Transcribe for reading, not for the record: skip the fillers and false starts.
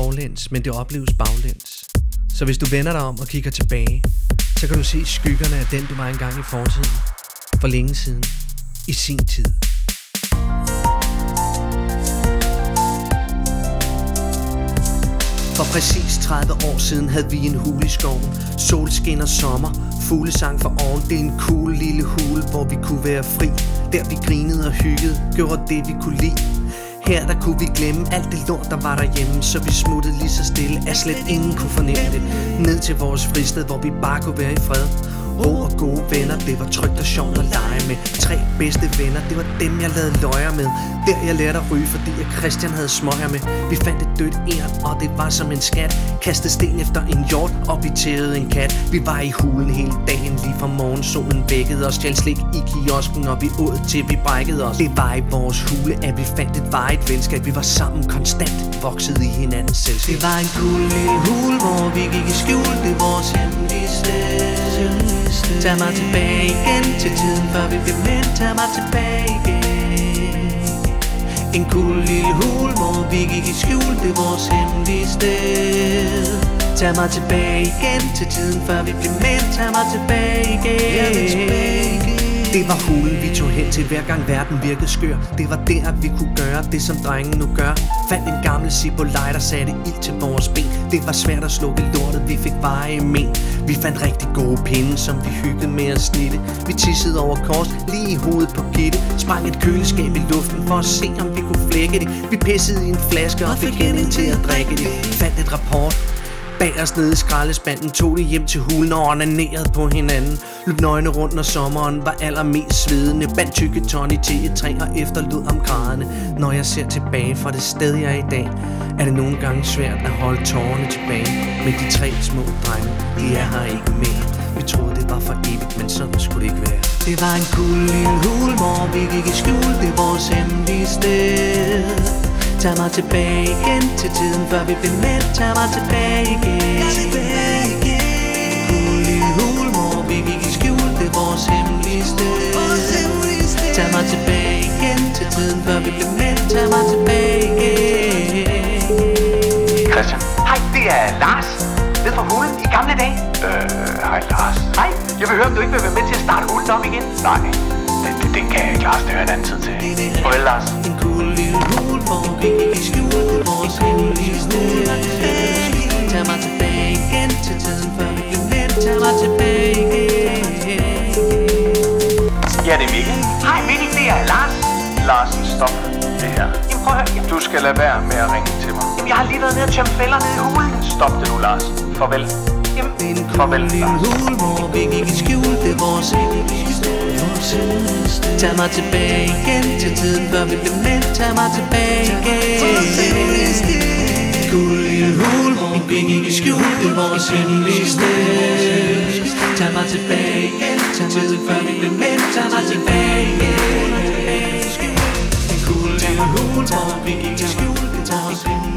forlæns, men det opleves baglæns. Så hvis du vender dig om og kigger tilbage, så kan du se skyggerne af den, du var engang i fortiden. For længe siden. I sin tid. For præcis 30 år siden havde vi en hule i skoven. Solskin og sommer, fuglesang for oven. Det er en cool lille hule, hvor vi kunne være fri. Der vi grinede og hyggede, gjorde det vi kunne lide. Her der kunne vi glemme alt det lort der var derhjemme. Så vi smuttede lige så stille, at slet ingen kunne fornemme det. Ned til vores fristed, hvor vi bare kunne være i fred. Ro og gode venner, det var trygt og sjovt at lege med. 3 bedste venner, det var dem jeg lavede løjer med. Der jeg lærte at ryge, fordi jeg Christian havde smøger med. Vi fandt et dødt ern, og det var som en skat. Kastede sten efter en hjort, og vi tævede en kat. Vi var i hulen hele dagen, lige fra morgensolen vækkede os. Stjal slik i kiosken, og vi åd til vi brækkede os. Det var i vores hule, at vi fandt et varigt venskab. Vi var sammen konstant, vokset i hinandens selskab. Det var en cool lille hule, hvor vi gik i skjul. Det var vores hemmelige sted. Tag mig tilbage igen til tiden før vi blev mænd. Tag mig tilbage igen. En cool lille hul, hvor vi gik i skjul. Det er vores hemmelige sted. Tag mig tilbage igen til tiden før vi blev mænd. Tag mig tilbage igen. Det var hulen vi tog hen til hver gang verden virkede skør. Det var der vi kunne gøre det som drengen nu gør. Fandt en gammel Zippo-lighter, der satte ild til vores ben. Det var svært at slukke lortet, vi fik veje men. Vi fandt rigtig gode pinde, som vi hyggede med at snitte. Vi tissede over kors, lige i hovedet på Gitte. Sprang et køleskab i luften for at se om vi kunne flække det. Vi pissede i en flaske og fik hende til at drikke det. Fandt et rapport bag os nede i skraldespanden, tog det hjem til hulen og onanerede på hinanden. Løb nøgne rundt, når sommeren var allermest svedende. Bandt tykke Tony til et træ og efterlod ham grædende. Når jeg ser tilbage fra det sted jeg er i dag, er det nogle gange svært at holde tårerne tilbage. Men de 3 små drenge, de er her ikke mere. Vi troede det var for evigt, men sådan skulle det ikke være. Det var en cool lille hul, hvor vi gik i skjul. Det er vores hemmelige sted. Tag mig tilbage igen til tiden før vi blev mænd. Tag mig tilbage igen. Cool lille hul, hvor vi gik i skjul. Det er vores hemmelige sted. Tag mig tilbage igen til tiden før vi blev mænd. Tag mig tilbage igen. Christian. Hej, det er Lars. Ned fra hulen i gamle dage. Hej Lars. Hej, jeg vil høre om du ikke vil være med til at starte hulen op igen. Nej, den kan jeg ikke, Lars. Det hører en anden tid til. Farvel, Lars. En cool lille hul, hvor vi gik i skjul. Det er vores hemmelige sted. Tag mig tilbage igen til tiden før vi blev mænd. Tag mig tilbage igen. Ja, det er Mikkel. Hej Mikkel, det er Lars. Lars, stop det her. Jamen prøv at høre. Du skal lade være med at ringe til mig. Jamen, jeg har lige været nede og tømme fælder nede i hulen. Stop det nu, Lars. Farvel. Jamen, Farvel, lille Lars. hul, hvor vi gik i skjul. Det er vores hemmelige sted. Tag mig tilbage igen til tiden før vi blev mænd. Tag mig tilbage igen. Cool lille hul, hvor vi gik i skjul. Det er vores hemmelige sted. Tag mig tilbage igen til tiden før vi blev mænd. Tag mig tilbage igen. En cool lille hul, hvor vi gik i skjul. Det er vores hemmelige sted.